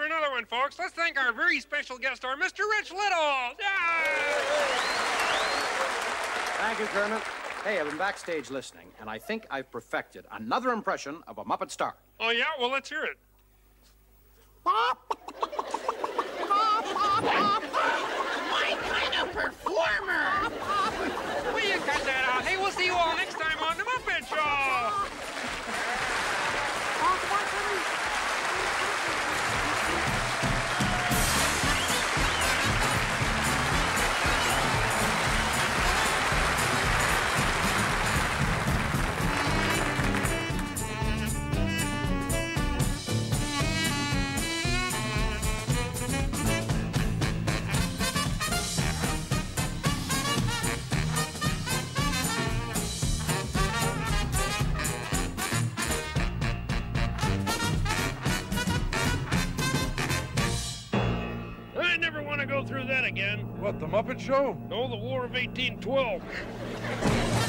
for another one, folks. Let's thank our very special guest star, Mr. Rich Little. Yay! Thank you, Kermit. Hey, I've been backstage listening, and I think I've perfected another impression of a Muppet star. Oh, yeah? Well, let's hear it. My kind of performer. Will you cut that out? Hey, we'll see you all next time on The Muppet Show. I never want to go through that again. What, the Muppet Show? No, the War of 1812.